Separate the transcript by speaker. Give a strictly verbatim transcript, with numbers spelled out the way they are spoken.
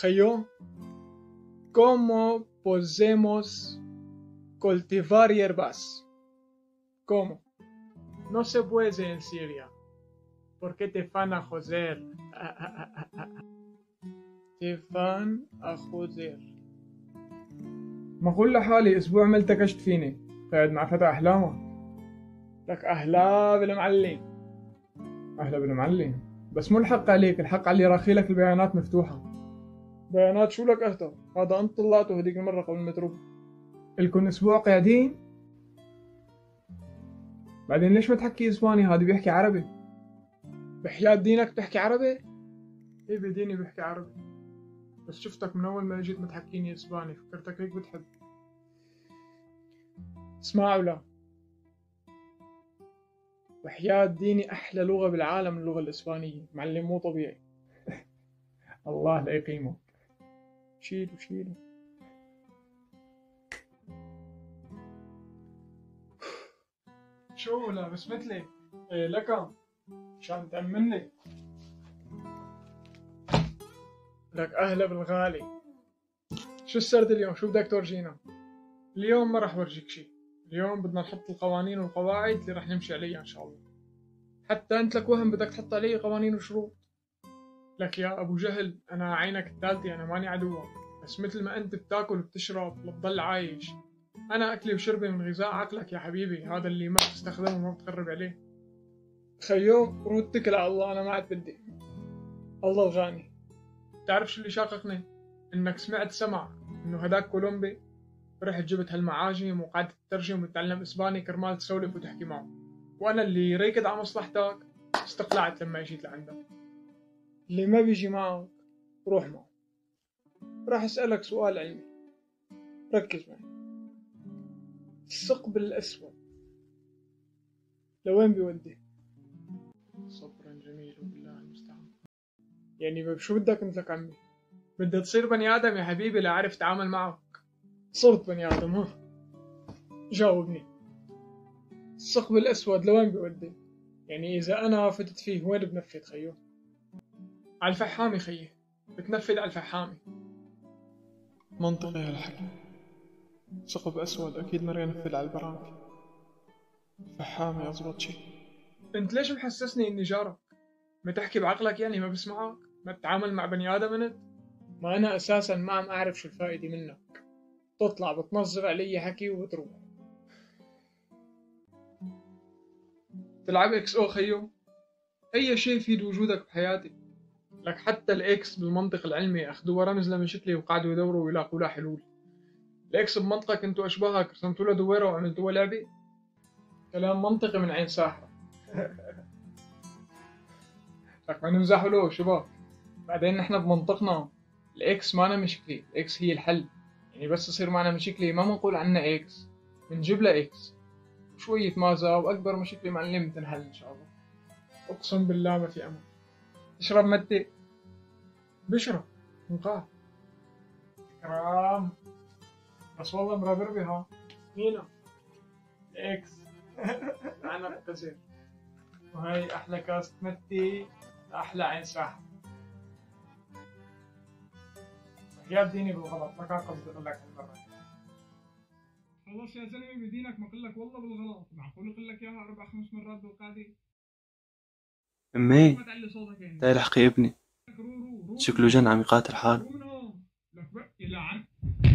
Speaker 1: Khayó, ¿cómo podemos cultivar hierbas? ¿Cómo? No se puede en Siria. ¿Por qué te van a joder? te van a joder.
Speaker 2: ما أقول لحالي أسبوع ما التكشت فيني، قاعد مع فتى أحلامه.
Speaker 1: لك أهلا بالمعلم.
Speaker 2: أهلا بالمعلم، بس مو الحق عليك، الحق على اللي راخي لك البيانات مفتوحة.
Speaker 1: بيانات شو لك أهتر؟ هذا أنت طلعته هذيك المرة قبل ما تروح.
Speaker 2: الكن أسبوع قاعدين؟ بعدين ليش ما تحكي إسباني؟ هذا بيحكي عربي.
Speaker 1: بحياة دينك بتحكي عربي؟ إيه بديني بحكي عربي، بس شفتك من أول ما جيت متحكيني إسباني، فكرتك هيك بتحب. اسمعوا لا، وحياة ديني أحلى لغة بالعالم اللغة الإسبانية، معلم مو طبيعي.
Speaker 2: الله لا يقيمه.
Speaker 1: شيلوا شيلوا. شو لابس مثلي؟ إيه لكم عشان تأمني. لك أهلا بالغالي. شو السرد اليوم؟ شو بدك تورجينا؟ اليوم ما راح ورجيك شي، اليوم بدنا نحط القوانين والقواعد اللي راح نمشي عليها إن شاء الله. حتى أنت لك وهم بدك تحط علي قوانين وشروط. لك يا أبو جهل، أنا عينك الثالثة، أنا ماني عدوك، بس مثل ما أنت بتاكل وبتشرب لتضل عايش، أنا أكلي وشربي من غذاء عقلك يا حبيبي، هذا اللي ما بتستخدمه وما بتقرب عليه. خيو روح اتكل على الله، أنا ما عاد بدي. الله الغاني. تعرف شو اللي شاققني؟ إنك سمعت سمع إنه هداك كولومبي، رحت جبت هالمعاجم وقعدت تترجم وتتعلم إسباني كرمال تسولف وتحكي معه، وأنا اللي ريكد على مصلحتك استقلعت لما جيت لعندك. اللي ما بيجي معك روح معه. راح أسألك سؤال علمي، ركز معي. الثقب الأسود لوين بيودي؟ صبرا جميل وبالله المستعان. يعني شو بدك انت لك عمي؟ بدك تصير بني آدم يا حبيبي لأعرف أتعامل معك. صرت بني آدم ها؟ جاوبني. الثقب الأسود لوين بيودي؟ يعني إذا أنا فتت فيه وين بنفذ خيو؟ على الفحامي خيي، بتنفذ على الفحامي. منطقي هالحكي. ثقب أسود أكيد ما ينفذ على البرامج. الفحامي أزبط شي. أنت ليش محسسني إني جارك؟ ما تحكي بعقلك يعني ما بسمعك؟ ما تتعامل مع بني آدم أنت؟ ما أنا أساسا ما عم أعرف شو الفائدة منك. تطلع بتنظر علي حكي وبتروح. تلعب إكس أو خيو؟ أي شيء يفيد وجودك بحياتي. لك حتى الإكس بالمنطق العلمي أخذوها رمز لمن شكلي وقعدوا يدوروا ويلاقوا لها حلول. الإكس بمنطقك أنتوا أشباهك رسمتوا له دويرة وعملتوا له لعبة؟ كلام منطقي من عين ساحر. لك ما نمزحوا له شباب. بعدين نحن بمنطقنا الإكس مانا مشكلة، الإكس هي الحل. يعني بس يصير معنا مشكلة ما بنقول عنها إكس، بنجيب لها إكس وشوية مازا وأكبر مشكلة معلم بتنحل إن شاء الله. أقسم بالله ما في أمل. تشرب متى؟ بشرب نقاع. كرام بس والله مرابربي ها. مينا؟ الإكس. أنا بقزر. وهي أحلى كاسة متي، أحلى عين ساحر. يا ديني بالغلط، ما كان قصدي أقول لك هالمرة. خلاص يا زلمة بدينك ما أقول لك والله بالغلط، معقول أقول لك إياها أربع خمس مرات بالقعدة؟
Speaker 3: أمي تعال احكي ابني شكله جن عم يقاتل حاله.
Speaker 1: لك بقى يلعن.